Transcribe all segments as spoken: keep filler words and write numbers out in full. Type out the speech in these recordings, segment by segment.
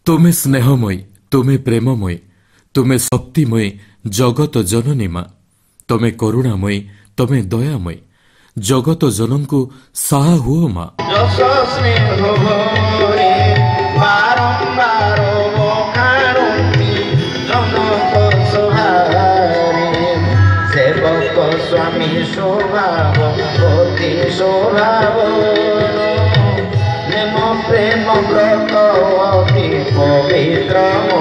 तुमे स्नेहमयी तुमे प्रेममयी तुमे शक्तिमयी जगत जननी मा तुमे करुणामयी तुमे दयामयी जगत जनन को साहा हुओ मा स्वामी स्वभाव पति स्वभाव प्रेम प्रेम व्रत अति पवित्र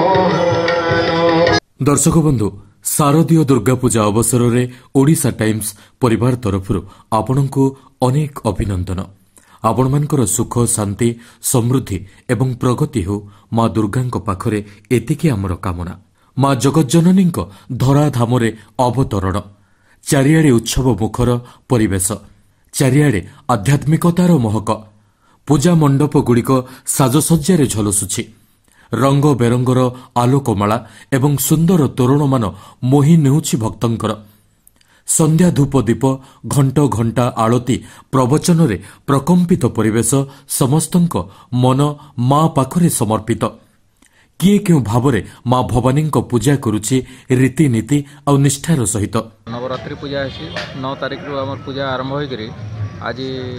दर्शक बंधु शारदीय दुर्गा पूजा अवसर में ओडिशा टाइम्स परिवार तरफ आपण को अनेक अभिनंदन। आपण मानकर सुख शांति समृद्धि एवं प्रगति हो माँ दुर्गा पाखरे एतिकी आमर कामना। माँ जगज्जननी धराधाम अवतरण चारिआडे उत्सव मुखर परिवेश चारिआडे आध्यात्मिकतार महक पूजा मंडप गुड़िक साजसज्जार झलसुछि रंग बेरंगर आलोकमाला एवं सुंदर तोरण मान मोहि नेउछि भक्तंकर संध्या धूप दीप घंट घंटा आळती प्रवचन रे प्रकंपित परिवेश समस्तंक मन माँ पाखरे समर्पित किए क्यों भावरे माँ भवानी पूजा करुछि रीतिनीति और निष्ठार सहित। नवरात्रि पूजा है नौ तारिख रु आम पूजा आरंभ होकर आज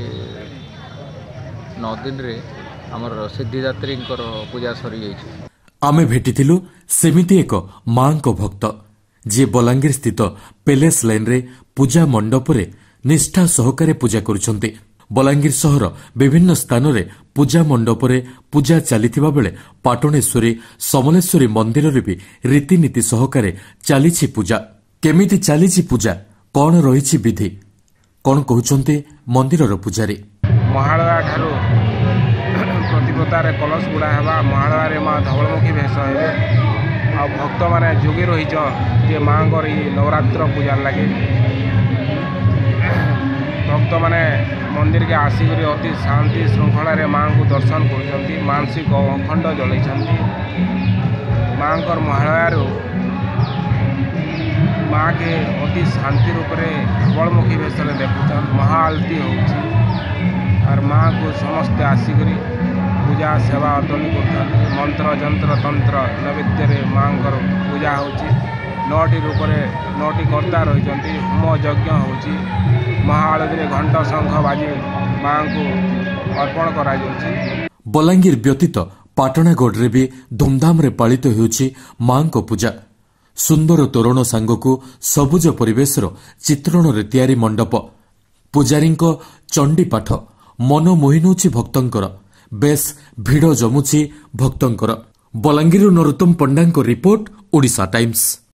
नौ दिन रे आमर सिद्धिदात्री पूजा सरी जाइए। आमे भेटिथिलु सेमिति एक माँ भक्त जी बलांगीर स्थित पेलेस लाइन रे पूजा मंडप रे निष्ठा सहकारे पूजा करुछन्ति। बलांगीर सहर विभिन्न स्थान रे पूजा मंडप रे पूजा चलिथिबा बेले पाटणेश्वरी समलेश्वरी मंदिर रे भी रीतिनीति सहकारे चलीछि पूजा। केमिति चलीछि पूजा कौन रहिछि विधि कौन कहउछन्ति मंदिर रो पुजारी। महालया ठारू प्रतिपदारे कलश गुड़ा हेबा महालया रे माँ धवलमुखी भेष हेबे आ भक्त माने जोगी रहिछ जे माँकर ई नवरात्र पूजा लगे भक्त माने मंदिर के आसिक अति शांति श्रृंखला माँ को दर्शन कर मानसिक अखंड जल माँ महालय माँ के अति शांति रूप से धवलमुखी भेष देखुन महाआलती हो माँ को समस्ते आसिक पूजा सेवा अर्दनी कर मंत्र जंत्र तंत्र नैवेद्य माँ पूजा हो नौटी रूप नौटी कर्ता रही होम यज्ञ हो महाआलती घंट शंख बाजी माँ को अर्पण करा जाउछि। बलांगीर व्यतीत पाटणागढ़ रे भी धूमधाम रे पालित होउछि माँ को पूजा। सुंदर तोरण सांगको सबुज परिवेशर चित्रण रे तैयारी मंडप पूजारी चंडी पाठ मन मोहिनुछि भक्तंकर बेस भिड़ जमुछि भक्तंकर। Balangir Narottam Panda report Odisha times.